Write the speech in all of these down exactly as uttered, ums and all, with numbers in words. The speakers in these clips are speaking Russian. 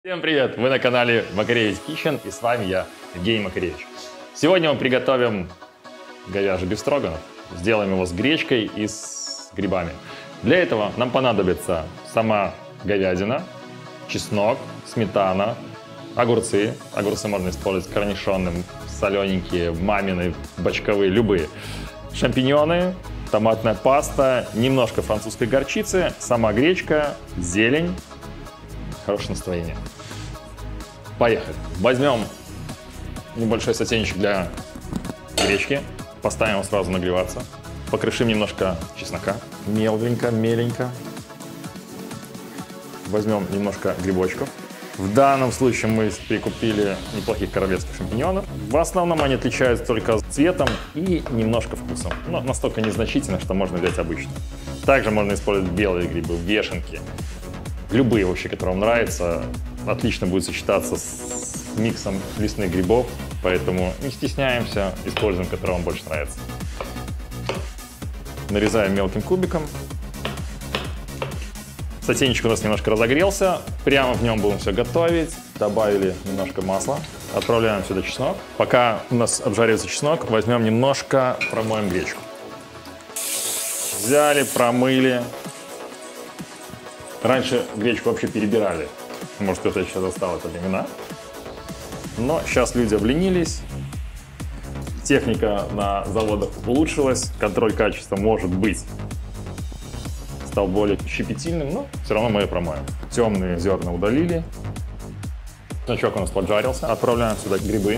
Всем привет! Вы на канале Макаревич Kitchen, и с вами я, Евгений Макаревич. Сегодня мы приготовим говяжий бефстроганов. Сделаем его с гречкой и с грибами. Для этого нам понадобится сама говядина, чеснок, сметана, огурцы. Огурцы можно использовать корнишонным, солененькие, мамины, бочковые, любые. Шампиньоны, томатная паста, немножко французской горчицы, сама гречка, зелень. Хорошее настроение. Поехали. Возьмем небольшой сотейничек для гречки. Поставим его сразу нагреваться. Покрошим немножко чеснока. Мелкенько, меленько. Возьмем немножко грибочков. В данном случае мы прикупили неплохих королевских шампиньонов. В основном они отличаются только цветом и немножко вкусом. Но настолько незначительно, что можно взять обычно. Также можно использовать белые грибы, вешенки. Любые вообще, которые вам нравятся, отлично будет сочетаться с миксом лесных грибов, поэтому не стесняемся, используем, который вам больше нравится. Нарезаем мелким кубиком. Сотейничек у нас немножко разогрелся, прямо в нем будем все готовить. Добавили немножко масла, отправляем сюда чеснок. Пока у нас обжаривается чеснок, возьмем немножко, промоем гречку. Взяли, промыли. Раньше гречку вообще перебирали, может, кто-то еще застал это времена. Но сейчас люди обленились, техника на заводах улучшилась, контроль качества, может быть, стал более щепетильным, но все равно мы ее промоем. Темные зерна удалили, чесночок у нас поджарился, отправляем сюда грибы.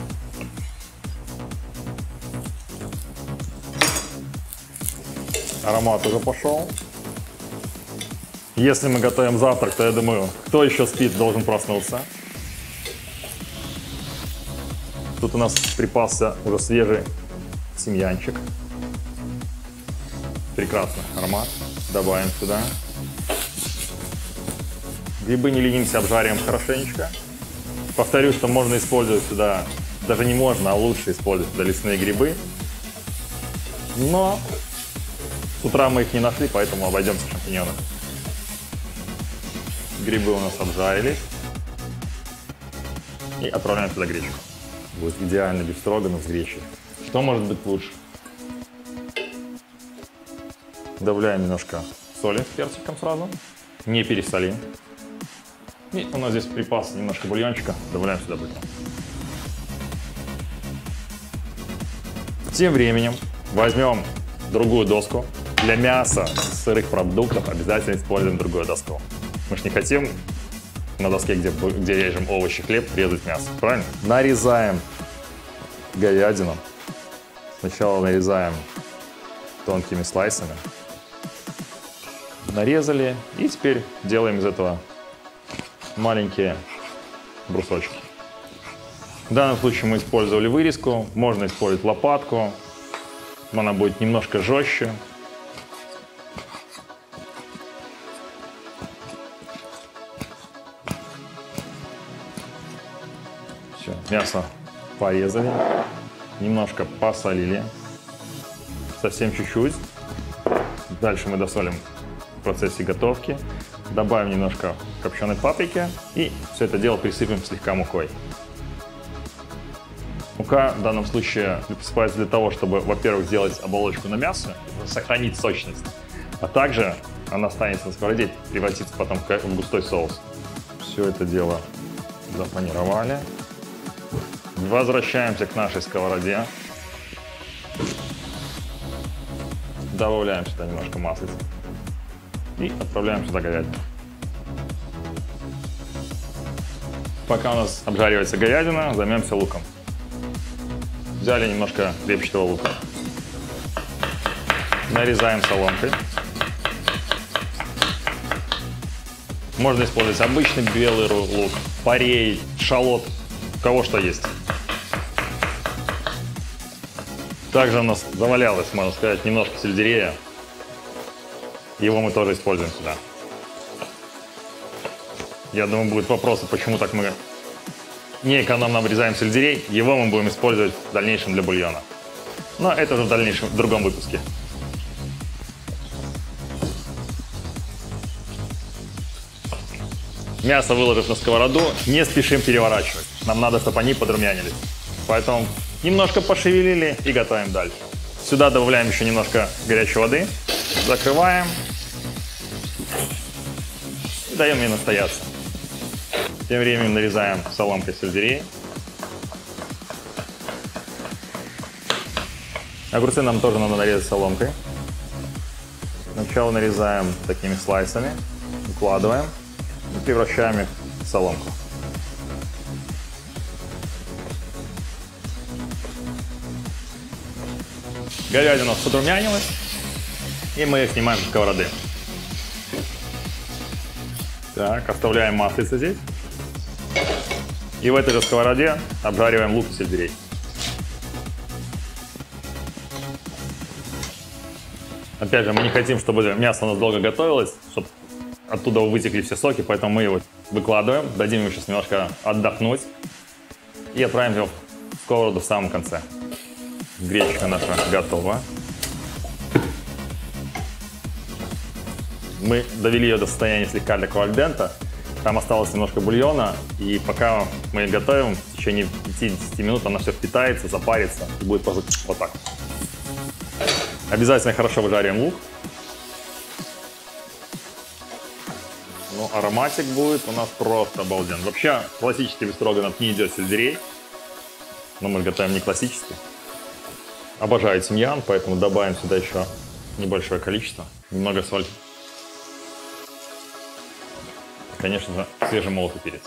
Аромат уже пошел. Если мы готовим завтрак, то я думаю, кто еще спит, должен проснуться. Тут у нас припасся уже свежий тимьянчик. Прекрасный аромат. Добавим сюда. Грибы не ленимся, обжариваем хорошенечко. Повторю, что можно использовать сюда, даже не можно, а лучше использовать сюда лесные грибы. Но с утра мы их не нашли, поэтому обойдемся шампиньонами. Грибы у нас обжарились. И отправляем сюда гречку. Будет идеальный бефстроганов с гречей. Что может быть лучше? Добавляем немножко соли с перчиком сразу. Не пересолим. И у нас здесь припас немножко бульончика. Добавляем сюда бульон. Тем временем возьмем другую доску. Для мяса, сырых продуктов обязательно используем другую доску. Мы же не хотим на доске, где, где режем овощи, хлеб, резать мясо, правильно? Нарезаем говядину. Сначала нарезаем тонкими слайсами. Нарезали. И теперь делаем из этого маленькие брусочки. В данном случае мы использовали вырезку. Можно использовать лопатку. Она будет немножко жестче. Мясо порезали, немножко посолили, совсем чуть-чуть. Дальше мы досолим в процессе готовки, добавим немножко копченой паприки и все это дело присыпем слегка мукой. Мука в данном случае присыпается для того, чтобы, во-первых, сделать оболочку на мясо, сохранить сочность, а также она останется на сковороде, превратится потом в густой соус. Все это дело запанировали. Возвращаемся к нашей сковороде. Добавляем сюда немножко масла. И отправляем сюда говядину. Пока у нас обжаривается говядина, займемся луком. Взяли немножко репчатого лука. Нарезаем соломкой. Можно использовать обычный белый лук, порей, шалот, у кого что есть. Также у нас завалялось, можно сказать, немножко сельдерея. Его мы тоже используем сюда. Я думаю, будут вопросы, почему так мы не экономно обрезаем сельдерей. Его мы будем использовать в дальнейшем для бульона. Но это уже в дальнейшем, в другом выпуске. Мясо выложив на сковороду, не спешим переворачивать. Нам надо, чтобы они подрумянились. Поэтому немножко пошевелили и готовим дальше. Сюда добавляем еще немножко горячей воды. Закрываем. И даем ей настояться. Тем временем нарезаем соломкой сельдерей. Огурцы нам тоже надо нарезать соломкой. Сначала нарезаем такими слайсами, укладываем и превращаем их в соломку. Говядина подрумянилась, и мы их снимаем с сковороды. Так, оставляем маслице здесь. И в этой же сковороде обжариваем лук и сельдерей. Опять же, мы не хотим, чтобы мясо у нас долго готовилось, чтобы оттуда вытекли все соки, поэтому мы его выкладываем, дадим ему сейчас немножко отдохнуть и отправим его в сковороду в самом конце. Гречка наша готова. Мы довели ее до состояния слегка такого альдента. Там осталось немножко бульона, и пока мы ее готовим, в течение пятидесяти минут она все впитается, запарится и будет просто вот так. Обязательно хорошо выжариваем лук. Ну, ароматик будет у нас просто обалденный. Вообще, классический бефстроганов не идет сельдерей. Но мы готовим не классический. Обожаю тимьян, поэтому добавим сюда еще небольшое количество. Немного соли. Конечно же, свежемолотый перец.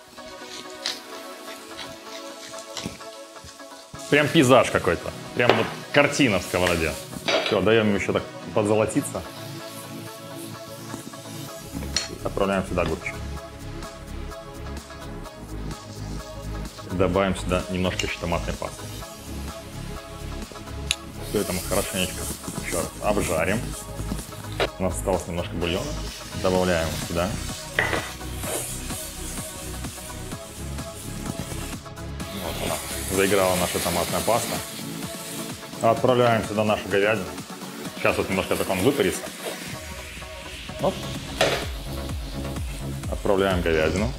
Прям пейзаж какой-то. Прям вот картина в сковороде. Все, даем ему еще так подзолотиться. Отправляем сюда огурчик. Добавим сюда немножко еще томатной пасты. Все это мы хорошенечко еще раз обжарим. У нас осталось немножко бульона. Добавляем сюда. Вот она, заиграла наша томатная паста. Отправляем сюда нашу говядину. Сейчас вот немножко так он выпарится. Оп. Отправляем говядину.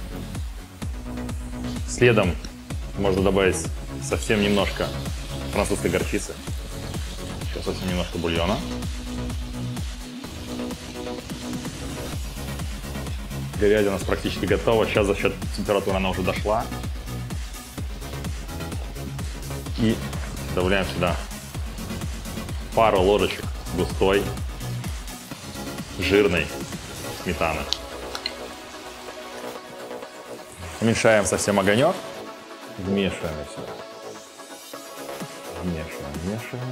Следом можно добавить совсем немножко французской горчицы. Сейчас совсем немножко бульона. Говядина у нас практически готова. Сейчас за счет температуры она уже дошла. И добавляем сюда пару ложечек густой, жирной сметаны. Уменьшаем совсем огонек. Вмешиваем все. Вмешиваем, вмешиваем.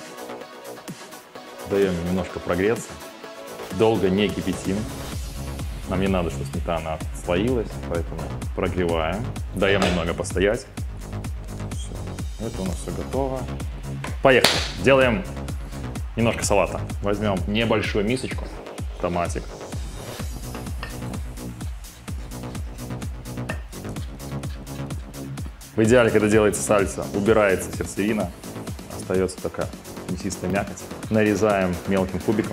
Даем немножко прогреться. Долго не кипятим. Нам не надо, чтобы сметана отслоилась, поэтому прогреваем. Даем немного постоять. Все. Это у нас все готово. Поехали. Делаем немножко салата. Возьмем небольшую мисочку, томатик. В идеале, когда делается сальса, убирается сердцевина, остается такая мясистая мякоть. Нарезаем мелким кубиком.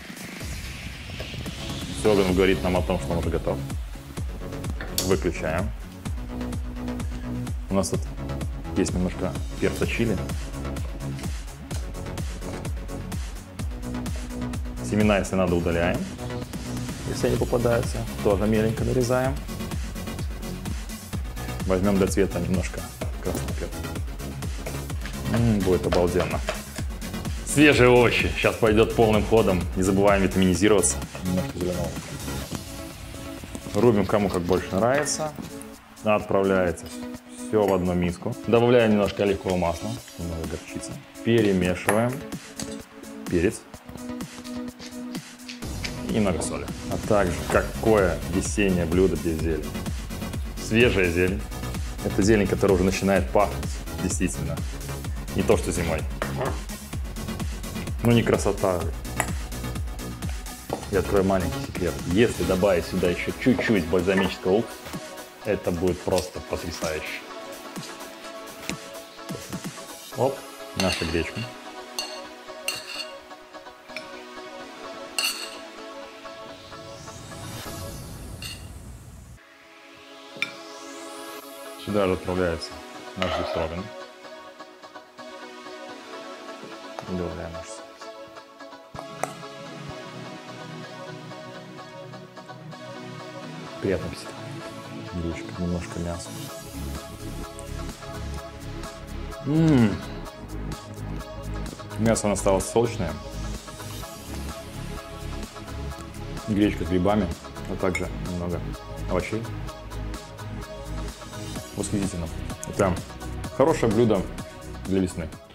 Все, он говорит нам о том, что он уже готов. Выключаем. У нас тут есть немножко перца чили. Семена, если надо, удаляем. Если они попадаются, тоже меленько нарезаем. Возьмем для цвета немножко красного перца. М-м, будет обалденно. Свежие овощи. Сейчас пойдет полным ходом. Не забываем витаминизироваться. Немножко зеленого. Рубим, кому как больше нравится. Отправляется все в одну миску. Добавляем немножко оливкового масла. Немного горчицы. Перемешиваем. Перец. И немного соли. А также, какое весеннее блюдо без зелени. Свежая зелень. Это зелень, которая уже начинает пахнуть. Действительно. Не то, что зимой. Ну не красота. Я открою маленький секрет. Если добавить сюда еще чуть-чуть бальзамического уксуса, это будет просто потрясающе. Оп, наша гречка. Сюда же отправляется наш бефстроганов. Добавляем наш соус. Приятного аппетита. Гречка, немножко мяса. М-м-м. Мясо оно стало сочное. Гречка с грибами, а также немного овощей. Восхитительно. Это хорошее блюдо для весны.